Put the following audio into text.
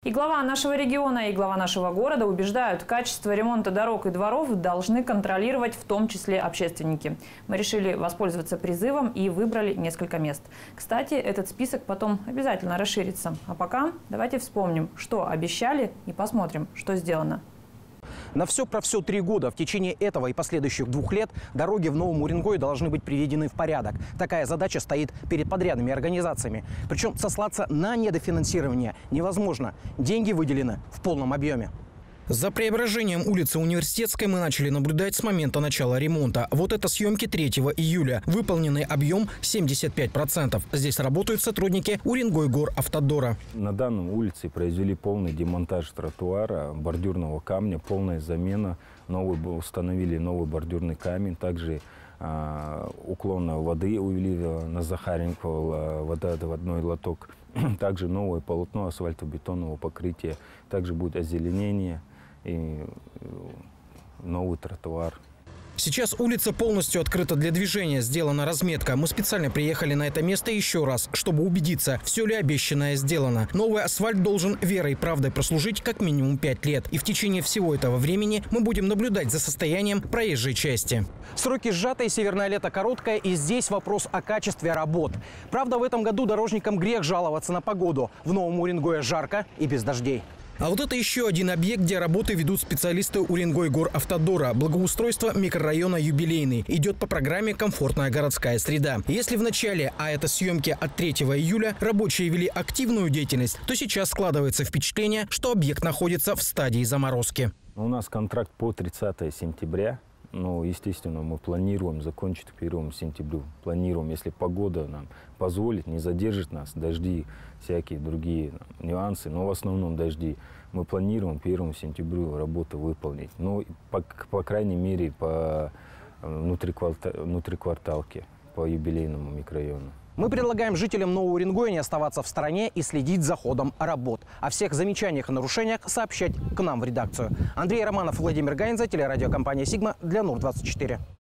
И глава нашего региона, и глава нашего города убеждают, качество ремонта дорог и дворов должны контролировать в том числе общественники. Мы решили воспользоваться призывом и выбрали несколько мест. Кстати, этот список потом обязательно расширится. А пока давайте вспомним, что обещали, и посмотрим, что сделано. На все про все 3 года. В течение этого и последующих 2 лет дороги в Новом Уренгое должны быть приведены в порядок. Такая задача стоит перед подрядными организациями. Причем сослаться на недофинансирование невозможно. Деньги выделены в полном объеме. За преображением улицы Университетской мы начали наблюдать с момента начала ремонта. Вот это съемки 3 июля. Выполненный объем 75%. Здесь работают сотрудники Уренгойгоравтодора. На данной улице произвели полный демонтаж тротуара, бордюрного камня, полная замена. Установили новый бордюрный камень. Также уклон воды увели на Захаренко, водоотводной лоток. Также новое полотно асфальтобетонного покрытия. Также будет озеленение и новый тротуар. Сейчас улица полностью открыта для движения, сделана разметка. Мы специально приехали на это место еще раз, чтобы убедиться, все ли обещанное сделано. Новый асфальт должен верой и правдой прослужить как минимум 5 лет. И в течение всего этого времени мы будем наблюдать за состоянием проезжей части. Сроки сжатые, северное лето короткое, и здесь вопрос о качестве работ. Правда, в этом году дорожникам грех жаловаться на погоду. В Новом Уренгое жарко и без дождей. А вот это еще один объект, где работы ведут специалисты Уренгойгоравтодора. Благоустройство микрорайона Юбилейный. Идет по программе «Комфортная городская среда». Если в начале, а это съемки от 3 июля, рабочие вели активную деятельность, то сейчас складывается впечатление, что объект находится в стадии заморозки. У нас контракт по 30 сентября. Ну, естественно, мы планируем закончить к 1 сентября. Планируем, если погода нам позволит, не задержит нас, дожди, всякие другие нюансы, но в основном дожди. Мы планируем 1 сентября работу выполнить. Ну, по крайней мере, по внутрикварталке, по юбилейному микрорайону. Мы предлагаем жителям Нового Уренгоя не оставаться в стороне и следить за ходом работ. О всех замечаниях и нарушениях сообщать к нам в редакцию. Андрей Романов, Владимир Гаинза, телерадиокомпания «Сигма» для НУР-24.